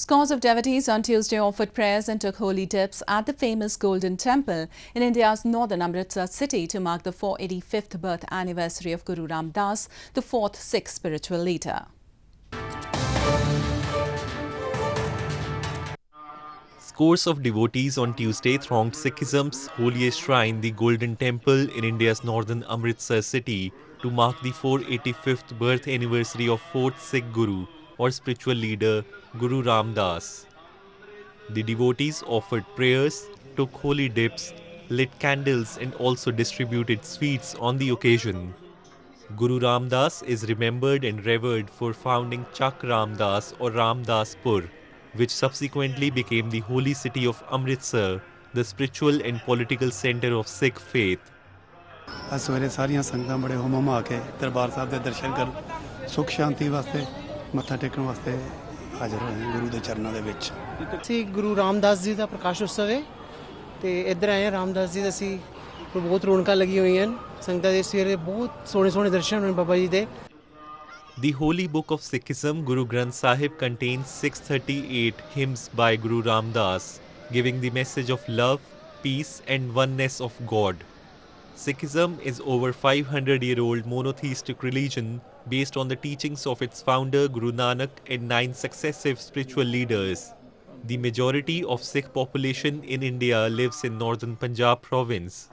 Scores of devotees on Tuesday offered prayers and took holy dips at the famous Golden Temple in India's northern Amritsar city to mark the 485th birth anniversary of Guru Ramdas, the fourth Sikh spiritual leader. Scores of devotees on Tuesday thronged Sikhism's holiest shrine, the Golden Temple in India's northern Amritsar city, to mark the 485th birth anniversary of fourth Sikh Guru or spiritual leader Guru Ramdas. The devotees offered prayers, took holy dips, lit candles and also distributed sweets on the occasion. Guru Ramdas is remembered and revered for founding Chak Ramdas or Ramdaspur, which subsequently became the holy city of Amritsar, the spiritual and political center of Sikh faith. ਅੱਜ ਸਵੇਰੇ ਸਾਰੀਆਂ ਸੰਗਤਾਂ ਬੜੇ home ਆ ਕੇ ਦਰਬਾਰ ਸਾਹਿਬ ਦੇ ਦਰਸ਼ਨ ਕਰਨ ਸੁਖ ਸ਼ਾਂਤੀ ਵਾਸਤੇ ਮੱਥਾ ਟੇਕਣ ਵਾਸਤੇ ਹਾਜ਼ਰ ਹੋਏ ਗੁਰੂ ਦੇ ਚਰਨਾਂ ਦੇ ਵਿੱਚ। ਅਸੀਂ ਗੁਰੂ ਰਾਮਦਾਸ ਜੀ ਦਾ ਪ੍ਰਕਾਸ਼ ਉਤਸਵ ਹੈ ਤੇ ਇੱਧਰ ਆਏ ਹਾਂ ਰਾਮਦਾਸ ਜੀ ਦੇ ਅਸੀਂ ਬਹੁਤ ਰੌਣਕਾਂ ਲੱਗੀ ਹੋਈਆਂ ਹਨ ਸੰਗਤਾਂ ਦੇ ਸਵੇਰੇ ਬਹੁਤ ਸੋਹਣੇ ਦਰਸ਼ਨ ਹੋਏ ਬਾਬਾ ਜੀ ਦੇ। The holy book of Sikhism, Guru Granth Sahib, contains 638 hymns by Guru Ramdas, giving the message of love, peace and oneness of God. Sikhism is over 500-year-old monotheistic religion based on the teachings of its founder Guru Nanak and 9 successive spiritual leaders. The majority of Sikh population in India lives in northern Punjab province.